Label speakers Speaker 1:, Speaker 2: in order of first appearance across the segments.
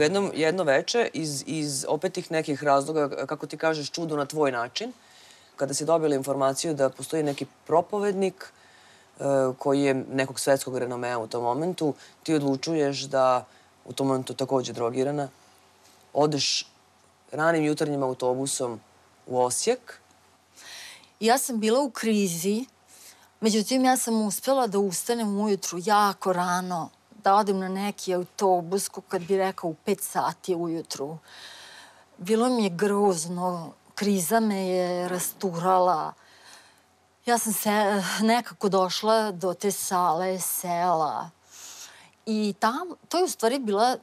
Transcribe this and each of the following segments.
Speaker 1: jedno veče iz opet tih nekih razloga, kako ti kažeš, čudo na tvoj način, kada si dobila informaciju da postoji neki propovednik koji je nekog svetskog renomea u tom momentu, ti odlučuješ da u tom momentu takođe drogirana, odeš ranim jutarnjim autobusom u Osijek.
Speaker 2: Ja sam bila u krizi, međutim ja sam uspela da ustanem ujutru jako rano, da odem na neki autobus, kad bi rekao u 5 sati ujutru. Bilo mi je grozno, kriza me je rasturala. Ja sam nekako došla do te sale, sela. I to je u stvari bila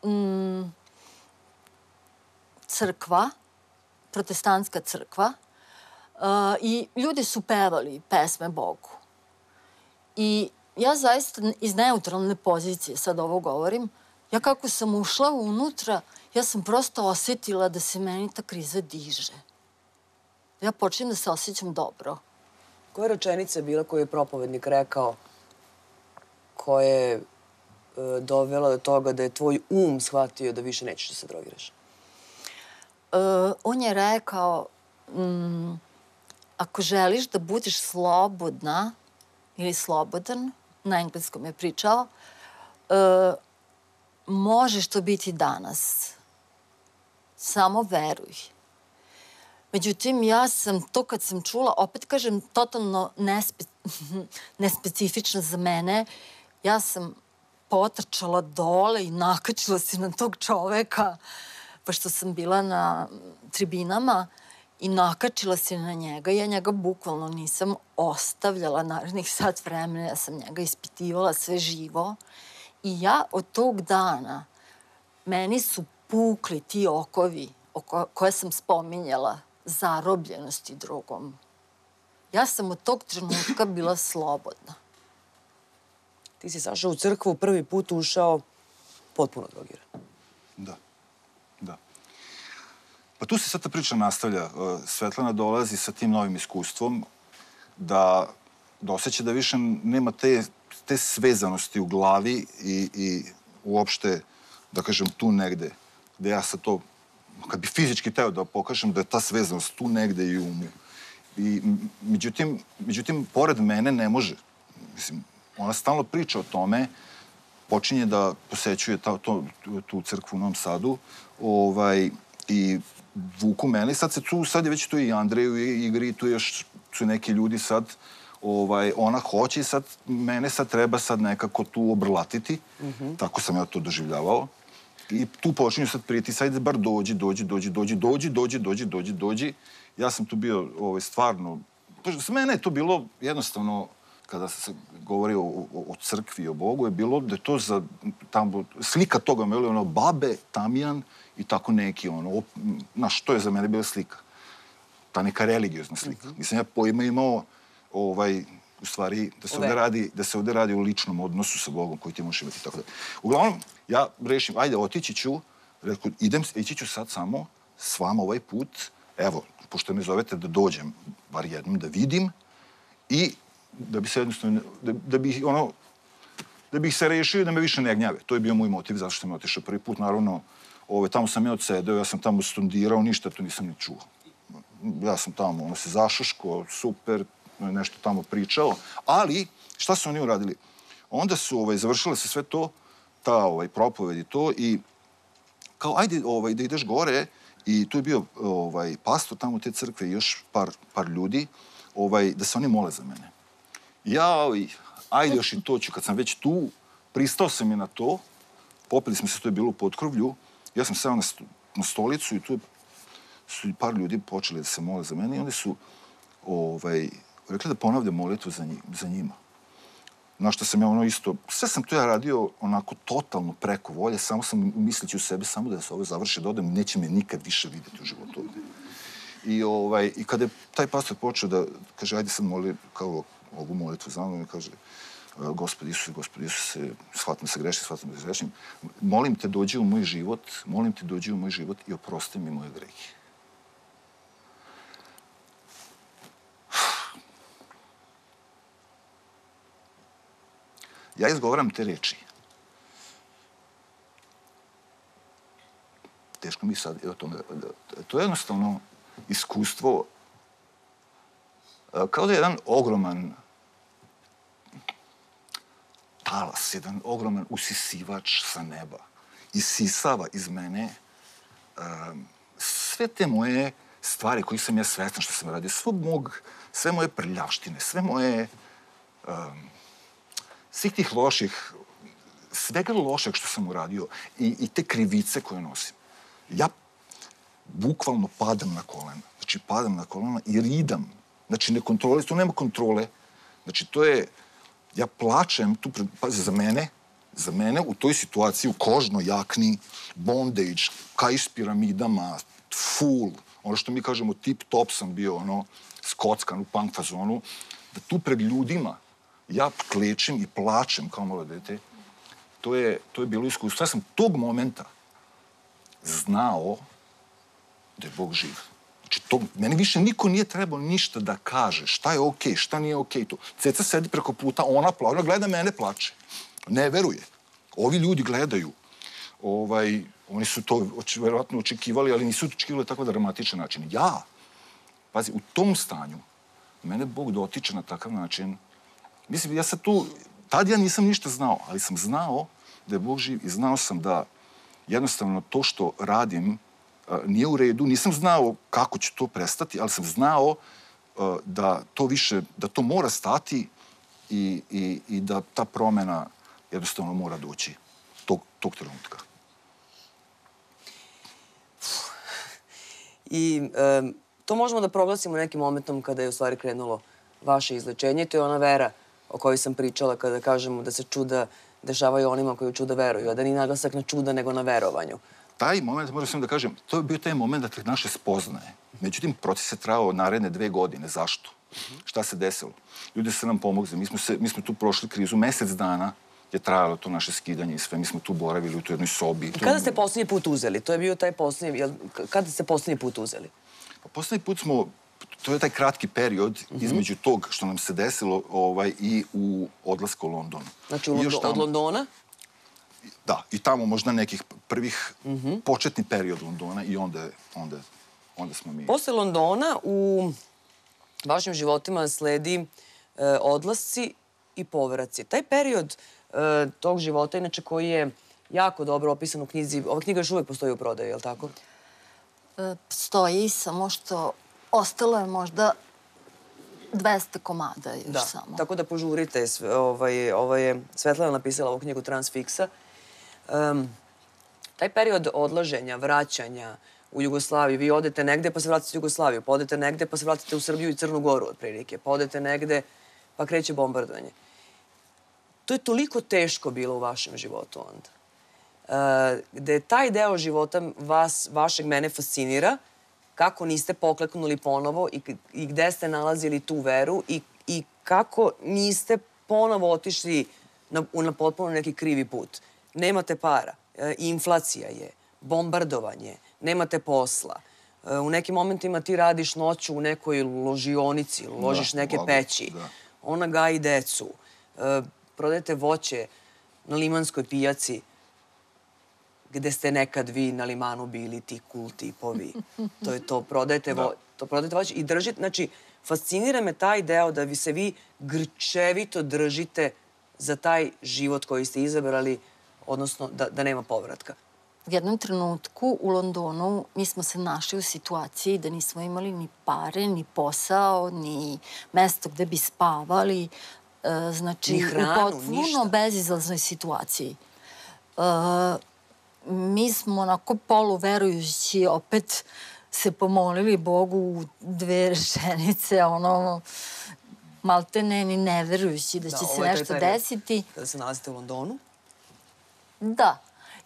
Speaker 2: crkva, protestantska crkva. I ljudi su pevali pesme Bogu. I ja zaista iz neutralne pozicije, sad ovo govorim, ja kako sam ušla unutra, ja sam prosto osjetila da se meni ta kriza diže. Ja počnem da se osjećam dobro.
Speaker 1: Koja rečenica je bila koju je propovednik rekao, koja je dovela do toga da je tvoj shvatio da više nećeš da se drogiraš?
Speaker 2: On je rekao, ako želiš da budeš slobodna ili slobodan, na engleskom je pričao, možeš to biti danas. Samo veruj. Međutim, ja sam to kad sam čula, opet kažem, totalno nespecifično za mene, ja sam potrčala dole i nakačila se na tog čoveka, pošto sam bila na tribinama, i nakačila se na njega. Ja njega bukvalno nisam ostavljala narednih sat vremena. Ja sam njega ispitivala sve živo. I ja od tog dana, meni su pukli ti okovi koje sam spominjala, zarobljenosti drogom. Ja sam od tog trenutka bila slobodna.
Speaker 1: Ti si Saša u crkvu prvi put ušao potpuno drogiran.
Speaker 3: Da, da. Pa tu se sad ta priča nastavlja. Svetlana dolazi sa tim novim iskustvom da osjeća da više nema te svezanosti u glavi i uopšte, da kažem, tu negde, gde ja sad to, kad bi fizički teo da pokažem da je ta svezanost tu negde i u umu. Međutim, pored mene ne može. Mislim, ona stalno priča o tome, počinje da posećuje tu crkvu u Novom Sadu i vuku mene. Sad je već tu i Andrej u igri, tu još su neki ljudi sad, ona hoće i sad mene sad treba sad nekako tu obrlatiti. Tako sam ja to doživljavao. I tu počinju sad priti, sad bar dođi. Ja sam tu bio stvarno, za mene je to bilo jednostavno, kada se govori o crkvi i o Bogu, je bilo da je to za tamo, slika toga me ono babe, Tamjan i tako neki ono, znaš, to je za mene bila slika. Ta neka religiozna slika. Nisam ja pojma imao, u stvari, da se ovde radi o ličnom odnosu sa Bogom koji ti možeš imati i tako da. Uglavnom, ja rešim, ajde, otići ću, ići ću sad samo s vama ovaj put, evo, pošto me zovete da dođem, bar jednom, da vidim i da bi se jednostavno, da bih se rešio i da me više ne gnjave. To je bio moj motiv zašto sam otišao prvi put. Naravno, tamo sam ja odsedeo, ja sam tamo stondirao, ništa tu nisam ni čuo. Ja sam tamo, ono se zašaško, super, nešto tamo pričao, ali šta su oni uradili? Onda su završile se sve to, ta propoved i to, i kao, ajde da ideš gore, i tu je bio pastor tamo u te crkve i još par ljudi, da se oni mole za mene. Ja, ajde još i to ću, kad sam već tu, pristao sam je na to, popeli smo se, to je bilo u potkrovlju, ja sam seo na stolicu i tu su par ljudi počeli da se mole za mene i oni su rekli da ponavljam molitvu za njima. Na što sam ja ono isto, sve sam to ja radio onako totalno preko volje, samo sam misleći u sebe, samo da se ovo završi, da odem, neće me nikad više vidjeti u životu ovde. I kada je taj pastor počeo da kaže, ajde sad moli kao ovu molitvu za mnom, i kaže, Gospod Isuse, shvatam se grešim, molim te dođi u moj život i oprosti mi moje grehe. Ja izgovaram te reči. teško mi sad o tome. To je jednostavno iskustvo kao da je jedan ogroman talas, jedan ogroman usisivač sa neba. Isisava iz mene sve te moje stvari kojih sam ja svestan što sam radio, sve moje prljavštine, sve moje svih tih loših, svega lošeg što sam uradio i te krivice koje nosim. Ja bukvalno padam na kolena. Znači, padam na kolena i ridam. Znači, ne kontroliram, tu nema kontrole. Znači, to je, ja plačem, tu, pazi, za mene u toj situaciji, u kožnoj jakni, bondage, kaiš s piramidama, full, ono što mi kažemo tip top sam bio, ono, skockan u punk fazonu, da tu pred ljudima ja klečim i plačem kao malo dete, to je bilo iskustvo. Ja sam tog momenta znao da je Bog živ. Znači, meni više niko nije trebao ništa da kaže šta je okej, šta nije okej tu. Ceca sedi preko puta, ona gleda mene, plače. Ne veruje. Ovi ljudi gledaju. Oni su to verovatno očekivali, ali nisu očekivali tako dramatičan način. Ja, pazi, u tom stanju mene Bog dotiče na takav način. Mislim, ja sad tu, tad ja nisam ništa znao, ali sam znao da je Bog živ i znao sam da jednostavno to što radim nije u redu. Nisam znao kako će to prestati, ali sam znao da to mora stati i da ta promena jednostavno mora doći tog trenutka.
Speaker 1: I to možemo da proglasimo nekim momentom kada je u stvari krenulo vaše izlečenje. To je ona vera o kojoj sam pričala kada kažemo da se čuda dešavaju onima koji u čuda veruju, a da nije naglasak na čuda nego na verovanju.
Speaker 3: Taj moment, moram sam da kažem, to je bio taj moment da te naše spoznaje. Međutim, proces je trajao naredne 2 godine. Zašto? Šta se desilo? Ljudi su nam pomogli. Mi smo tu prošli krizu. Mesec dana je trajalo to naše skidanje i sve. Mi smo tu boravili u toj jednoj sobi.
Speaker 1: Kada ste posljednji put uzeli? To je bio taj posljednji... Kada ste posljednji put uzeli?
Speaker 3: Posljednji put smo... To je taj kratki period između tog što nam se desilo i u odlasku u London.
Speaker 1: Znači od Londona?
Speaker 3: Da, i tamo možda nekih prvih početni period Londona i onda smo mi...
Speaker 1: Posle Londona u vašim životima sledi odlasci i povraci. Taj period tog života, inače koji je jako dobro opisan u knjizi, ova knjiga još uvek postoji u prodaju, je li tako?
Speaker 2: Stoji, samo što ostalo je možda 200 komada još samo.
Speaker 1: Da, tako da požurite. Ovo je Svetlana napisala ovu knjigu Transfiksa. Taj period odlaženja, vraćanja u Jugoslaviju, vi odete negde pa se vratite u Jugoslaviju, pa odete negde pa se vratite u Srbiju i Crnu Goru otprilike, pa odete negde pa kreće bombardovanje. To je toliko teško bilo u vašem životu onda. Gde taj deo života vašeg mene fascinira, kako niste pokleknuli ponovo i gde ste nalazili tu veru i kako niste ponovo otišli na potpuno neki krivi put. Nemate para, inflacija je, bombardovanje, nemate posla. U nekim momentima ti radiš noću u nekoj ložionici, ložiš neke peći. Ona gaji decu. Prodajete voće na Limanskoj pijaci gde ste nekad vi na Limanu bili ti cool tipovi. To je to, prodajete voće i držite. Znači, fascinira me taj deo da vi se vi grčevito držite za taj život koji ste izabrali, odnosno da nema povratka.
Speaker 2: U jednom trenutku u Londonu mi smo se našli u situaciji da nismo imali ni pare, ni posao, ni mesto gde bi spavali. Znači, u potpuno bezizlaznoj situaciji. Mi smo onako poluverujući opet se pomolili Bogu u 2 rečenice, ono, malte ne, ni neverujući da će se nešto desiti.
Speaker 1: Kada se nalazite u Londonu?
Speaker 2: Da.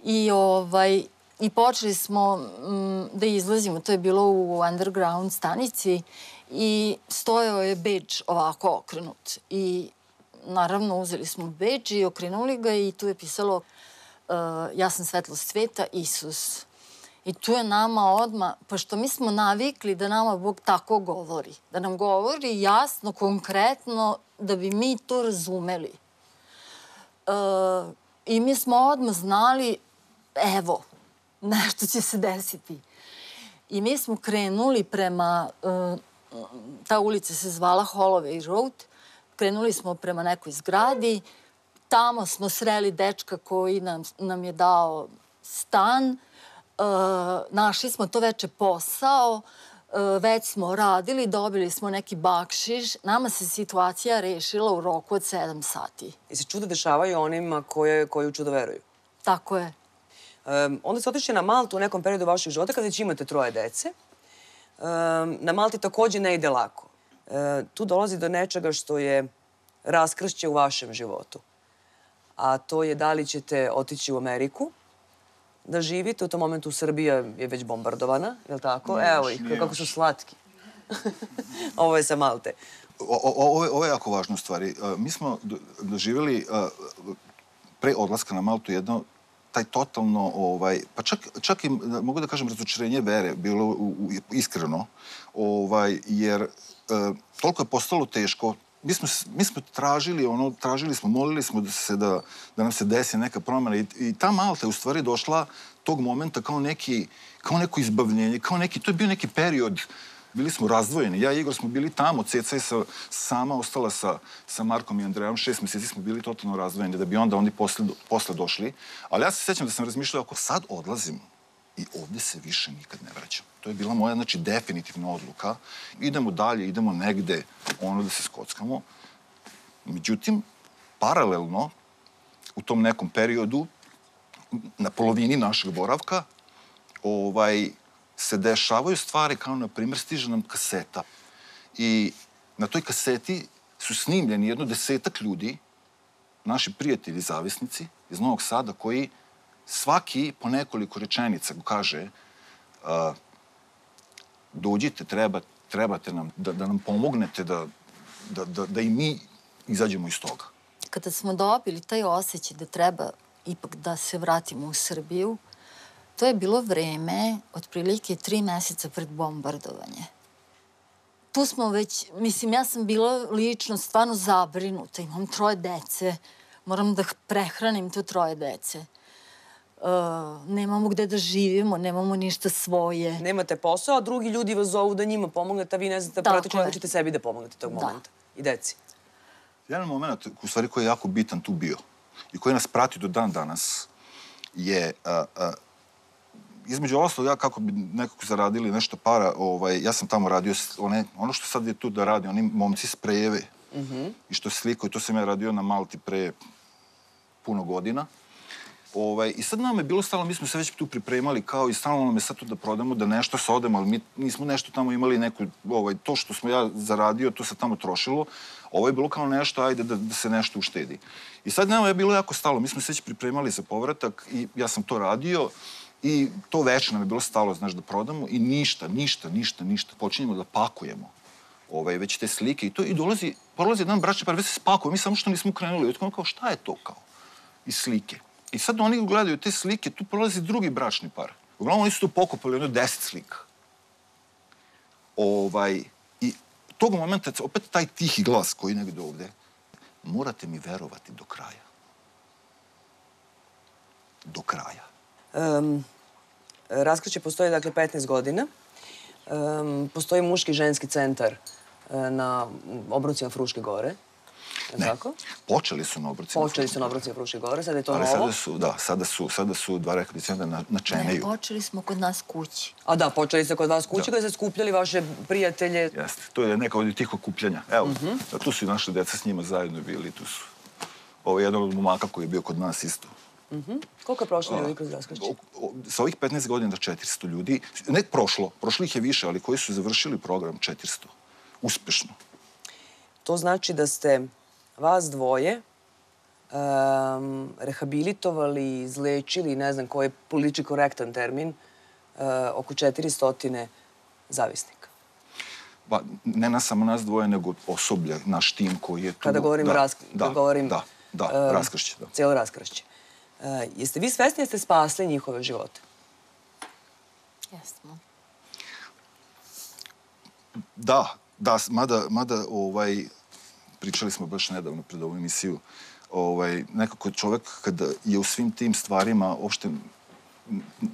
Speaker 2: I počeli smo da izlazimo. To je bilo u underground stanici i stojao je bedž ovako okrenut. I naravno uzeli smo bedž i okrenuli ga i tu je pisalo ja sam svetlost sveta, Isus. I tu je nama odmah, pošto mi smo navikli da nama Bog tako govori. Da nam govori jasno, konkretno, da bi mi to razumeli. I mi smo odmah znali, evo, nešto će se desiti. I mi smo krenuli prema, ta ulica se zvala Holloway Road, krenuli smo prema nekoj zgradi, tamo smo sreli dečka koji nam je dao stan, našli smo to veče posao, već smo radili, dobili smo neki bakšiš, nama se situacija rešila u roku od 7 sati.
Speaker 1: I se čuda dešavaju onima koji u čudo veruju.
Speaker 2: Tako je.
Speaker 1: Onda ste otišli na Maltu u nekom periodu vašeg života kada već imate 3 dece. Na Malti takođe ne ide lako. Tu dolazi do nečega što je raskršće u vašem životu. A to je da li ćete otići u Ameriku, da živite. U tom momentu Srbija je već bombardovana, je li tako? Evo ih, kako su slatki. Ovo je sa Malte.
Speaker 3: Ovo je jako važno stvari. Mi smo doživjeli pre odlaska na Maltu jedno taj totalno, pa čak i, mogu da kažem, razočarenje vere, bilo iskreno, jer toliko je postalo teško. Mi smo tražili smo, molili smo da nam se desi neka promjena i ta Malta je u stvari došla tog momenta kao neko izbavljenje, to je bio neki period. Bili smo razdvojeni. Ja i Igor smo bili tamo, Ceca je sama ostala sa Markom i Andrejom. 6 meseci smo bili totalno razdvojeni, da bi onda oni posle došli. Ali ja se sjećam da sam razmišljao, ako sad odlazim i ovde se više nikad ne vraćam. To je bila moja, znači, definitivna odluka. Idemo dalje, idemo negde, da se skockamo. Međutim, paralelno, u tom nekom periodu, na polovini našeg boravka, se dešavaju stvari kao, na primjer, stiže nam kaseta. I na toj kaseti su snimljeni 10 ljudi, naši prijatelji zavisnici iz Novog Sada, koji svaki po nekoliko rečenica kaže dođite, trebate nam, da nam pomognete, da i mi izađemo iz toga.
Speaker 2: Kada smo dobili taj osjećaj da treba ipak da se vratimo u Srbiju, to je bilo vreme, otprilike 3 meseca pred bombardovanje. Tu smo već, mislim, ja sam bila lično stvarno zabrinuta. Imam 3 dece, moram da prehranim to 3 dece. Nemamo gde da živimo, nemamo ništa svoje.
Speaker 1: Nemate posao, a drugi ljudi vas zovu da njima pomognete, a vi ne znate praktično da ćete sebi da pomognete tog momenta. I deci.
Speaker 3: Jedan moment, u stvari, koji je jako bitan tu bio i koji nas prati do dan danas, je između ostalog, ja kako bi nekako zaradili nešto para, ja sam tamo radio ono što sad je tu da radi, oni momci sprejeve i što slikaju, to sam ja radio na Malti pre puno godina. I sad nam je bilo stalno, mi smo se već tu pripremali kao i stalno nam je sad tu da prodamo, da nešto se odemo, ali mi nismo nešto tamo imali neku, to što smo ja zaradio, to se tamo trošilo. Ovo je bilo kao nešto, ajde da se nešto uštedi. I sad nama je bilo jako stalo, mi smo se već pripremali za povratak i ja sam to radio i to već nam je bilo stalo, znaš, da prodamo i ništa. Počinjemo da pakujemo već te slike i prolazi jedan bračni par, već se spakuje, mi samo što nismo krenuli. I kao, šta je to kao? I slike. I sad oni gledaju te slike, tu prolazi drugi bračni par. Uglavnom, oni su tu pokupali 10 slika. I tog momenta, opet taj tihi glas koji negde ovde, morate mi verovati do kraja. Do kraja.
Speaker 1: Raskršće postoji, dakle, 15 godina. Postoji muški i ženski centar na obroncima Fruške gore.
Speaker 3: Ne, počeli su na
Speaker 1: obroncima Fruške gore, sada je to novo.
Speaker 3: Ali sada su 2 rekreativna centra na Čeneju.
Speaker 2: Ne, počeli smo kod nas kući.
Speaker 1: A da, počeli ste kod vas kući kada ste skupljali vaše prijatelje.
Speaker 3: Jeste, to je neka od tih okupljanja. Evo, tu su i naše deca s njima zajedno bili, tu su. Ovo je jedan od momaka koji je bio kod nas isto.
Speaker 1: Koliko je prošlo ljudi kroz raskršće?
Speaker 3: Sa ovih 15 godina 400 ljudi, ne prošlo ih je više, ali koji su završili program 400. Uspešno.
Speaker 1: To znači da ste vas dvoje rehabilitovali, izlečili, ne znam koji je politički korektan termin, oko 400 zavisnika.
Speaker 3: Pa ne samo nas dvoje, nego osoblje, naš tim koji je tu.
Speaker 1: Kada govorim
Speaker 3: raskršće.
Speaker 1: Cijelo raskršće. Jeste vi svesni da ste spasli njihove živote?
Speaker 2: Jesmo.
Speaker 3: Da, mada pričali smo baš nedavno pred ovu emisiju, nekako čovek kada je u svim tim stvarima, uopšte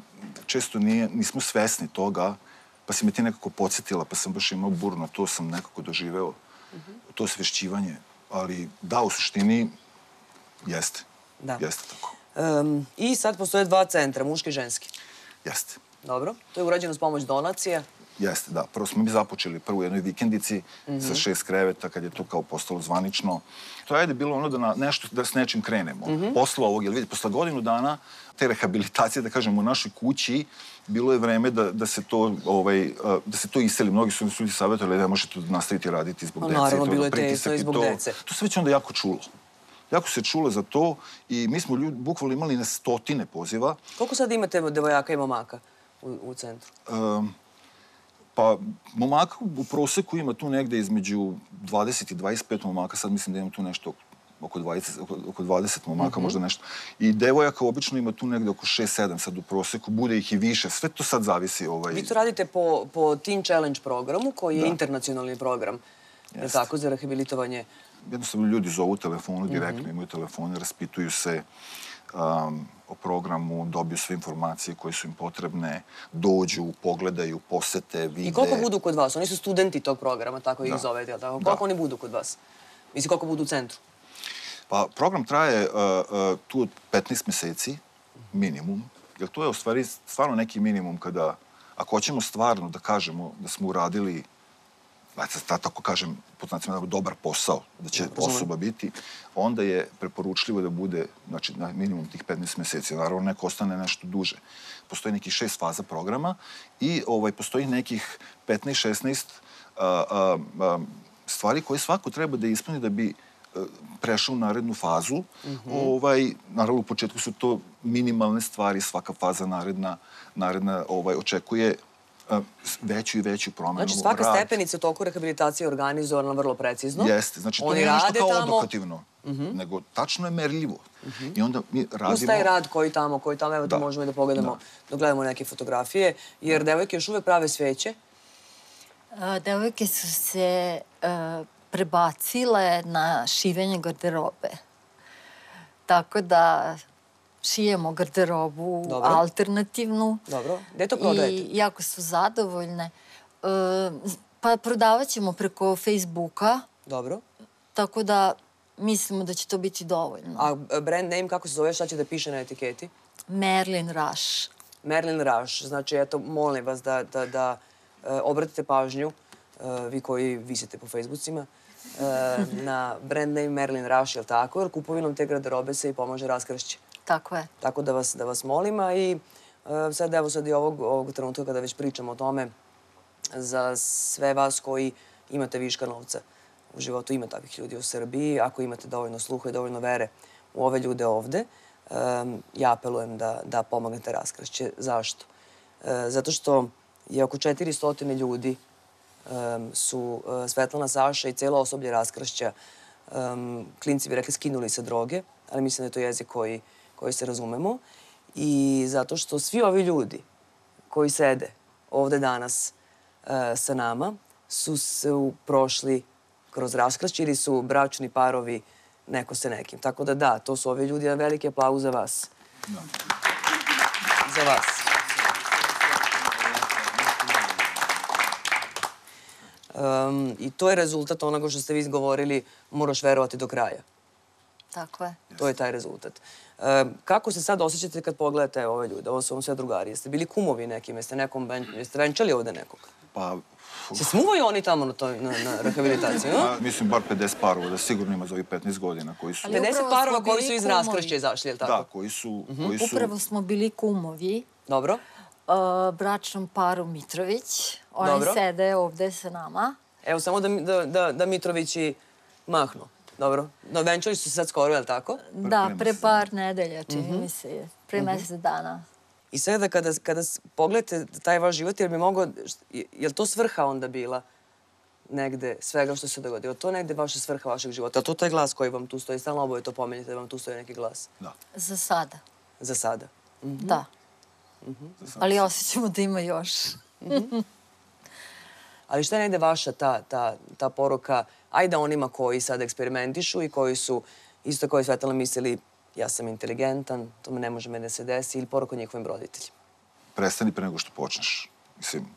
Speaker 3: često nismo svesni toga, pa si me ti nekako podsjetila, pa sam baš imao burno, to sam nekako doživeo, to osvešćivanje. Ali da, u suštini, jeste.
Speaker 1: Da.
Speaker 3: Jeste tako.
Speaker 1: I sad postoje 2 centra, muški i ženski.
Speaker 3: Jeste.
Speaker 1: Dobro. To je urađeno s pomoć donacija.
Speaker 3: Jeste, da. Prvo smo mi započeli prvo u jednoj vikendici sa 6 kreveta, kad je to kao postalo zvanično. To je ajde bilo ono da s nečim krenemo. Posle ovog, jer vidite, posle godinu dana te rehabilitacije, da kažem, u našoj kući, bilo je vreme da se to iseli. Mnogi su ljudi savjetovali da možete nastaviti raditi zbog dece.
Speaker 1: Naravno, bilo je tesno i zbog dece.
Speaker 3: To se već onda jako čulo. Jako se čulo za to i mi smo bukvalno imali na stotine poziva.
Speaker 1: Koliko sad imate devojaka i momaka u centru?
Speaker 3: Pa, momaka u proseku ima tu negde između 20 i 25 momaka. Sad mislim da imam tu nešto oko 20 momaka, možda nešto. I devojaka obično ima tu negde oko 6-7 sad u proseku. Bude ih i više. Sve to sad zavisi.
Speaker 1: Vi to radite po Teen Challenge programu, koji je internacionalni program. Je tako, za rehabilitovanje?
Speaker 3: Jednostavno ljudi zovu telefonu, direktno imaju telefone, raspituju se o programu, dobiju sve informacije koje su im potrebne, dođu, pogledaju, posete, vide.
Speaker 1: I koliko budu kod vas? Oni su studenti tog programa, tako ih zovete, jel tako? Koliko oni budu kod vas? Mislim, koliko budu u centru?
Speaker 3: Pa, program traje tu od 15 meseci, minimum, jer to je u stvari stvarno neki minimum kada, ako hoćemo stvarno da kažemo da smo uradili, da tako kažem, pod znacima dobar posao, da će osoba biti, onda je preporučljivo da bude, znači, na minimum tih 15 meseci. Naravno, neko ostane nešto duže. Postoji nekih 6 faza programa i postoji nekih 15-16 stvari koje svako treba da ispuni da bi prešao u narednu fazu. Naravno, u početku su to minimalne stvari, svaka faza naredna očekuje veću i veću promenu.
Speaker 1: Znači, svaka stepenica u toku rehabilitacije je organizovana vrlo precizno.
Speaker 3: Jeste. Znači, to nije nešto kao odokativno, nego tačno je merljivo. I onda mi radimo...
Speaker 1: Uz taj rad koji tamo, evo to možemo i da pogledamo, da gledamo neke fotografije, jer devojke još uvek prave sveće.
Speaker 2: Devojke su se prebacile na šivenje garderobe. Tako da šijemo garderobu alternativnu.
Speaker 1: Dobro. Gde to prodajete?
Speaker 2: I jako su zadovoljne. Pa prodavat ćemo preko Facebooka.
Speaker 1: Dobro.
Speaker 2: Tako da mislimo da će to biti dovoljno.
Speaker 1: A brand name, kako se zove, šta će da piše na etiketi?
Speaker 2: Merlin Rush.
Speaker 1: Merlin Rush. Znači, eto, molim vas da obratite pažnju, vi koji visite po Facebookcima, na brand name Merlin Rush, jel tako? Jer kupovinom te garderobe se i pomaže raskršće.
Speaker 2: Tako je.
Speaker 1: Tako da vas molim, a i sad i ovog trenutka kada već pričamo o tome, za sve vas koji imate viška novca u životu, ima takvih ljudi u Srbiji, ako imate dovoljno sluha i dovoljno vere u ove ljude ovde, ja apelujem da pomognete raskršće. Zašto? Zato što je oko 400 ljudi su Svetlana, Saša i cijelo osoblje raskršća, klinci bi rekli, skinuli sa droge, ali mislim da je to jezik koji se razumemo. I zato što svi ovi ljudi koji sede ovde danas sa nama su prošli kroz raskršće ili su bračni parovi neko sa nekim. Tako da, to su ovi ljudi, veliki aplauz za vas. Za vas. I to je rezultat onoga što ste vi izgovorili, moraš verovati do kraja.
Speaker 2: Tako je.
Speaker 1: To je taj rezultat. Kako se sad osjećate kad pogledate ove ljude? Ovo su vam sve drugari. Jeste bili kumovi nekim? Jeste venčali ovde nekog?
Speaker 3: Pa...
Speaker 1: Se smuvaju oni tamo na rehabilitaciju?
Speaker 3: Mislim, bar 50 parova, da sigurno ima za ovih 15 godina koji su...
Speaker 1: 50 parova koji su iz raskršća izašli, je li tako?
Speaker 3: Da, koji su...
Speaker 2: Upravo smo bili kumovi.
Speaker 1: Dobro.
Speaker 2: Bračnom paru Mitrović. Oni sede ovde sa nama.
Speaker 1: Evo, samo da Mitrovići mahnu. Dobro. Venčali su se sad skoro, je li tako?
Speaker 2: Da, pre par nedelja, čini mi se. Pre mesec dana.
Speaker 1: I sada kada pogledate taj vaš život, je li to svrha onda bila negde svega što se dogodilo? Je li to negde vaša svrha vašeg života? Je li to taj glas koji vam tu stoji? Stalno oboje to pomenjate da vam tu stoji neki glas?
Speaker 3: Da.
Speaker 2: Za sada.
Speaker 1: Za sada?
Speaker 2: Da. Ali osjećamo da ima još.
Speaker 1: Ali šta je negde vaša ta poruka, ajde onima koji sad eksperimentišu i koji su isto kao i Svetlana mislili ja sam inteligentan, to ne može mene se desi, ili poruka njihovim roditeljima?
Speaker 3: prestani pre nego što počneš. Mislim,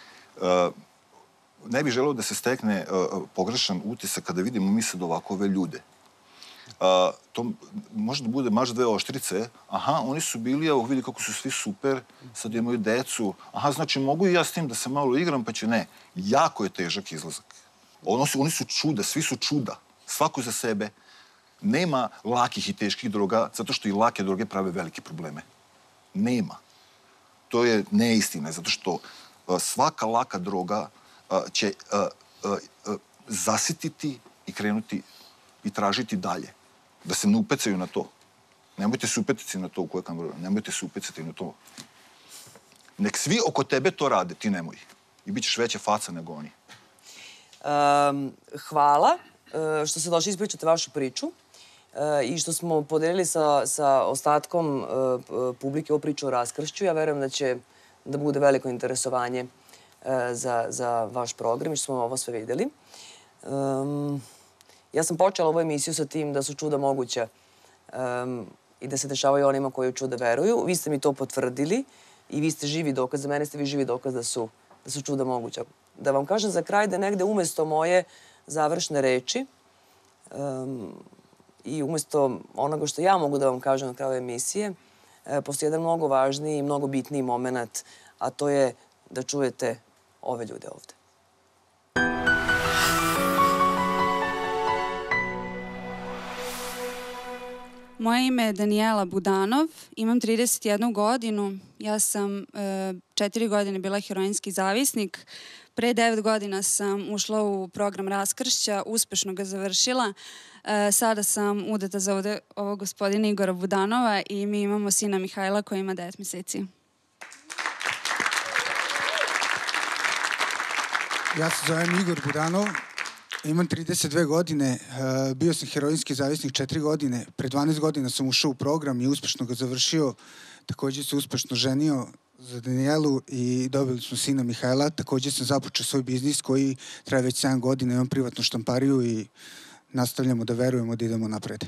Speaker 3: ne bih želeo da se stekne pogrešan utisak kada vidimo mi sad ovakove ljude. To može da bude maž dve oštrice. Aha, oni su bili, evo vidi kako su svi super, sad imaju decu. Aha, znači mogu i ja s tim da se malo igram, pa će ne. Jako je težak izlazak. Oni su čuda, svi su čuda. Svako za sebe. Nema lakih i teških droga, zato što i lake droge prave velike probleme. Nema. To je neistina, zato što svaka laka droga će zasititi i krenuti i tražiti dalje. Da se ne upecaju na to. Nemojte se upecati na to u koje kameru. Nemojte se upecati na to. Nek svi oko tebe to rade, ti nemoj. I bit ćeš veća faca nego oni.
Speaker 1: Hvala što ste došli ispričati vašu priču i što smo podelili sa ostatkom publike ovu priču o raskršću. Ja verujem da će da bude veliko interesovanje za vaš program i što smo ovo sve videli. Ja sam počela ovu emisiju sa tim da su čuda moguća i da se dešavaju onima koji u čuda veruju. Vi ste mi to potvrdili i vi ste živi dokaz, za mene ste vi živi dokaz da su čuda moguća. Da vam kažem za kraj da negde umesto moje završne reči i umesto onoga što ja mogu da vam kažem na kraju emisije, postoji jedan mnogo važniji i mnogo bitniji moment, a to je da čujete ove ljude ovde.
Speaker 4: Moje ime je Danijela Budanov, imam 31 godinu. Ja sam 4 godine bila heroinski zavisnik. Pre 9 godina sam ušla u program raskršća, uspešno ga završila. Sada sam udata za ovog gospodina Igora Budanova i mi imamo sina Mihajla koji ima 9 meseci.
Speaker 5: Ja se zovem Igor Budanov, imam 32 godine, bio sam heroinski zavisnik 4 godine, pre 12 godina sam ušao u program i uspešno ga završio, takođe se uspešno ženio za Danijelu i dobili smo sina Mihajla, takođe sam započeo svoj biznis koji traje već 7 godina, imam privatnu štampariju i nastavljamo da verujemo da idemo napred.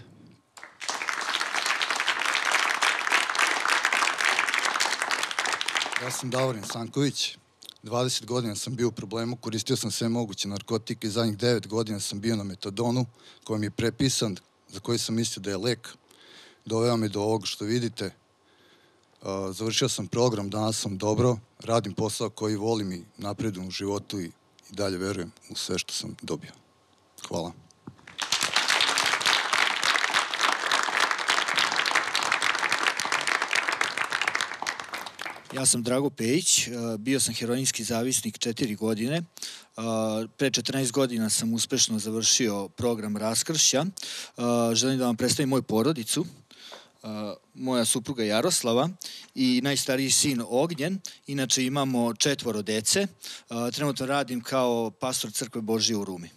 Speaker 6: Ja sam Davorin Stanković. 20 godina sam bio u problemu, koristio sam sve moguće narkotike i zadnjih 9 godina sam bio na metadonu koji mi je prepisan, za koji sam mislio da je lek. Doveo me do ovog što vidite. Završio sam program, danas sam dobro, radim posao koji volim i napredujem u životu i dalje verujem u sve što sam dobio. Hvala.
Speaker 7: Ja sam Drago Pejić, bio sam heroinski zavisnik 4 godine. Pre 14 godina sam uspešno završio program raskršća. Želim da vam predstavim moju porodicu. Moja supruga Jaroslava i najstariji sin Ognjen. Inače imamo 4 dece. Trenutno radim kao pastor Crkve Božije u Rumi.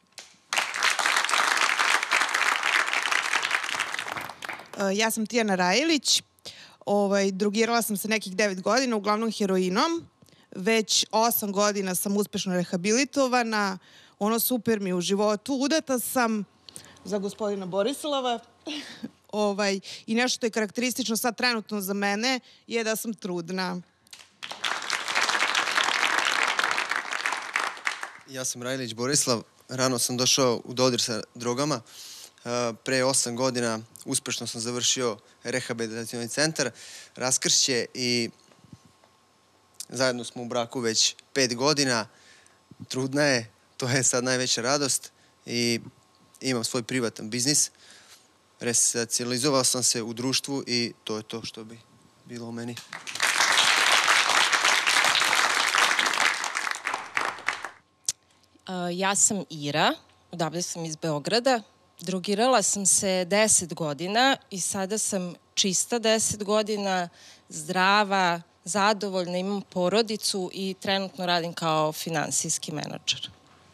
Speaker 8: Ja sam Tijana Rajelić. Drogirala sam se nekih 9 godina, uglavnom heroinom. Već 8 godina sam uspešno rehabilitovana. Ono super mi u životu. Udata sam za gospodina Borislava. I nešto što je karakteristično sad trenutno za mene je da sam trudna.
Speaker 9: Ja sam Rajlić Borislav. Rano sam došao u dodir sa drogama. Pre 8 godina uspešno sam završio rehabilitacioni centar, raskršće i zajedno smo u braku već 5 godina. Trudna je, to je sad najveća radost i imam svoj privatan biznis. Resocijalizovao sam se u društvu i to je to što bi bilo u meni.
Speaker 10: Ja sam Ira, odavde sam iz Beograda. Drogirala sam se 10 godina i sada sam čista 10 godina, zdrava, zadovoljna, imam porodicu i trenutno radim kao finansijski menadžer.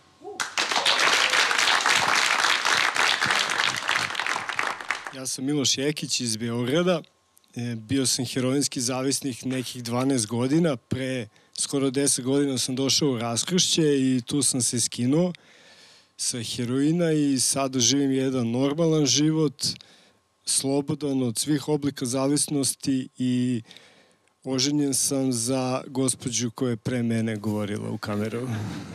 Speaker 11: Ja sam Miloš Jekić iz Beograda. Bio sam heroinski zavisnik nekih 12 godina. Pre skoro 10 godina sam došao u raskršće i tu sam se skinuo sa heroina i sada živim jedan normalan život, slobodan od svih oblika zavisnosti i Oženjen sam za gospođu koja je pre mene govorila u kameru.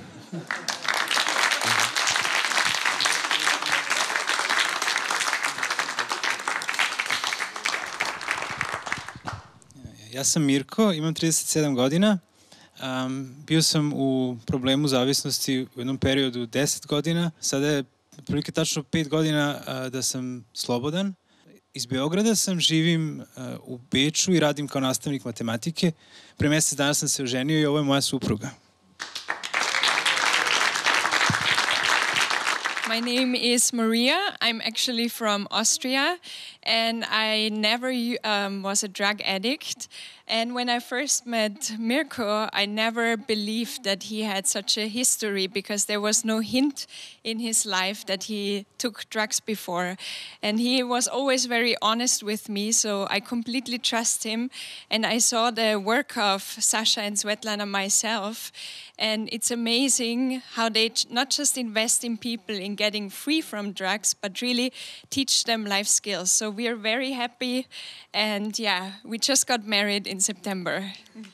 Speaker 12: Ja sam Mirko, imam 37 godina. Bio sam u problemu zavisnosti u jednom periodu 10 godina. Sada je otprilike tačno 5 godina da sam slobodan. Iz Beograda sam, živim u Beču i radim kao nastavnik matematike. Pre mesec dana sam se oženio i ovo je moja supruga.
Speaker 13: My name is Maria. I'm actually from Austria, and I never was a drug addict. And when I first met Mirko, I never believed that he had such a history because there was no hint in his life that he took drugs before. And he was always very honest with me, so I completely trust him. And I saw the work of Sasha and Svetlana myself, and it's amazing how they not just invest in people in getting free from drugs, but really teach them life skills. So we are very happy, and yeah, we just got married in September.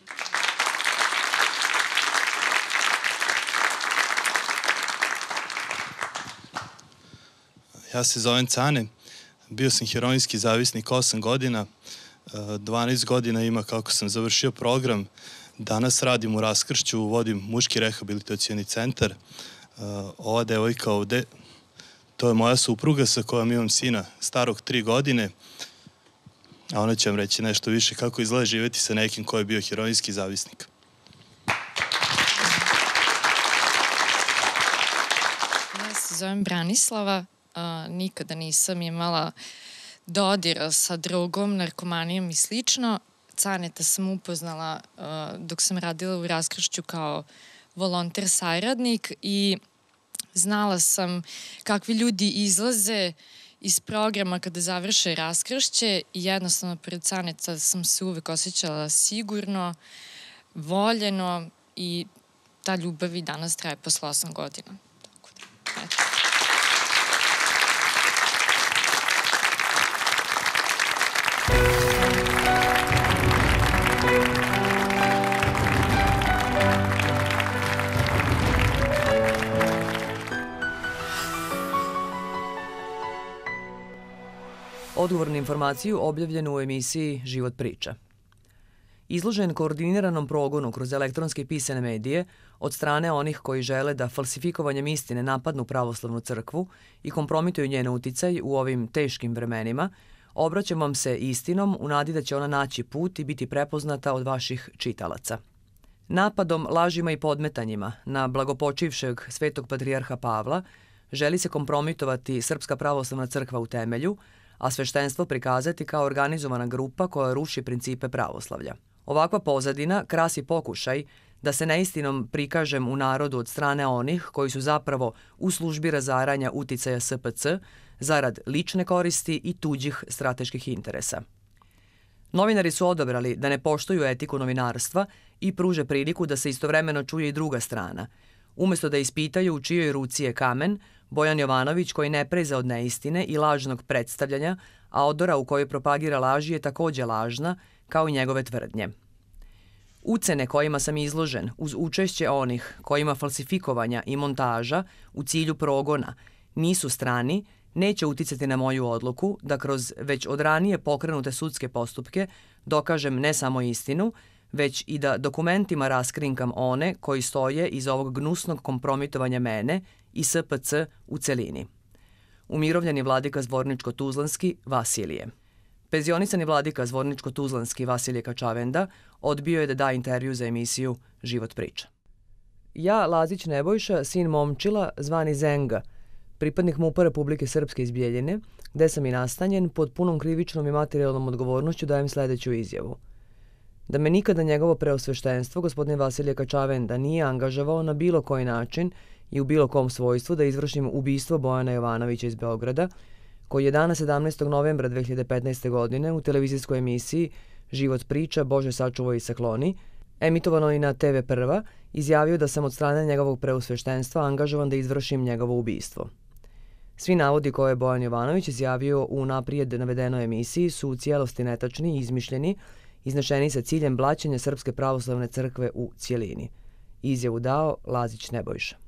Speaker 14: Ja se zovem Cane, bio sam heroinski zavisnik 8 godina, 12 godina ima kako sam završio program. Danas radim u Raskršću, vodim muški rehabilitacioni centar. Ova devojka ovde, to je moja supruga sa kojom imam sina starog 3 godine, a ona će vam reći nešto više kako izgleda živjeti sa nekim ko je bio heroinski zavisnik.
Speaker 15: Ja se zovem Branislava, nikada nisam imala dodira sa drogom, narkomanijom i slično. Caneta sam upoznala dok sam radila u Raskršću kao volonter saradnik i znala sam kakvi ljudi izlaze iz programa kada završe Raskršće i jednostavno pred Caneta sam se uvek osjećala sigurno, voljeno i ta ljubav i danas traje posle 8 godina. Tako da, eto.
Speaker 1: Odgovor na informaciju objavljen u emisiji Život priča. Izložen koordiniranom progonu kroz elektronske i pisane medije od strane onih koji žele da falsifikovanjem istine napadnu pravoslavnu crkvu i kompromituju njen uticaj u ovim teškim vremenima, obraćam vam se istinom u nadi da će ona naći put i biti prepoznata od vaših čitalaca. Napadom, lažima i podmetanjima na blagopočivšeg svetog patrijarha Pavla želi se kompromitovati Srpska pravoslavna crkva u temelju, a sveštenstvo prikazati kao organizovana grupa koja ruši principe pravoslavlja. Ovakva pozadina krasi pokušaj da se neistinom prikažem u narodu od strane onih koji su zapravo u službi razaranja uticaja SPC zarad lične koristi i tuđih strateških interesa. Novinari su odabrali da ne poštuju etiku novinarstva i pruže priliku da se istovremeno čuje i druga strana. Umesto da ispitaju u čijoj ruci je kamen, Bojan Jovanović, koji ne preza od neistine i lažnog predstavljanja, a odora u kojoj propagira laži je takođe lažna, kao i njegove tvrdnje. Ucene kojima sam izložen, uz učešće onih kojima falsifikovanja i montaža u cilju progona nisu strani, neće uticati na moju odluku da kroz već od ranije pokrenute sudske postupke dokažem ne samo istinu, već i da dokumentima raskrinkam one koji stoje iz ovog gnusnog kompromitovanja mene i SPC u celini. Umirovljeni vladika Zvorničko-Tuzlanski Vasilije. Penzionisani vladika Zvorničko-Tuzlanski Vasilije Kačavenda odbio je da da intervju za emisiju Život priča. Ja, Lazić Nebojša, sin Momčila, zvani Zenga, pripadnik MUP-a Republike Srpske iz Bijeljine, gde sam i nastanjen, pod punom krivičnom i materijalnom odgovornošću dajem sledeću izjavu. Da me nikada njegovo preosveštenstvo, gospodin Vasilije Kačavenda, nije angažavao na bilo koji način i u bilo kom svojstvu da izvršim ubistvo Bojana Jovanovića iz Beograda, koji je dana 17. novembra 2015. godine u televizijskoj emisiji Život priča, Bože sačuvaj i sakloni, emitovano i na TV Prva, izjavio da sam od strane njegovog preosveštenstva angažovan da izvršim njegovo ubistvo. Svi navodi koje je Bojan Jovanović izjavio u naprijed navedenoj emisiji su u cijelosti netačni i izmišljeni iznešeni sa ciljem blaćenja Srpske pravoslavne crkve u cijelini. Izjavu dao Lazić Nebojša.